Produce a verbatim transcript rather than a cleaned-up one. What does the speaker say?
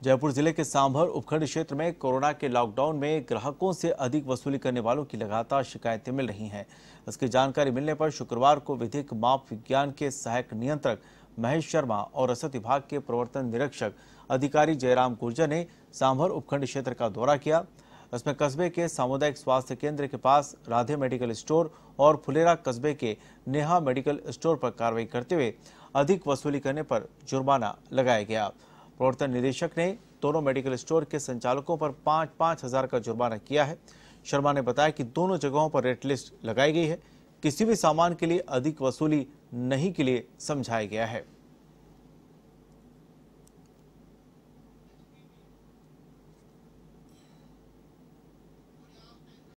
जयपुर जिले के सांभर उपखंड क्षेत्र में कोरोना के लॉकडाउन में ग्राहकों से अधिक वसूली करने वालों की लगातार शिकायतें मिल रही हैं। इसकी जानकारी मिलने पर शुक्रवार को विधिक माप विज्ञान के सहायक नियंत्रक महेश शर्मा और रसद विभाग के प्रवर्तन निरीक्षक अधिकारी जयराम गुर्जर ने सांभर उपखंड क्षेत्र का दौरा किया। इसमें कस्बे के सामुदायिक स्वास्थ्य केंद्र के पास राधे मेडिकल स्टोर और फुलेरा कस्बे के नेहा मेडिकल स्टोर पर कार्रवाई करते हुए अधिक वसूली करने पर जुर्माना लगाया गया। प्रवर्तन निदेशक ने दोनों मेडिकल स्टोर के संचालकों पर पाँच पाँच हजार का जुर्माना किया है। शर्मा ने बताया कि दोनों जगहों पर रेट लिस्ट लगाई गई है। किसी भी सामान के लिए अधिक वसूली नहीं के लिए समझाया गया है।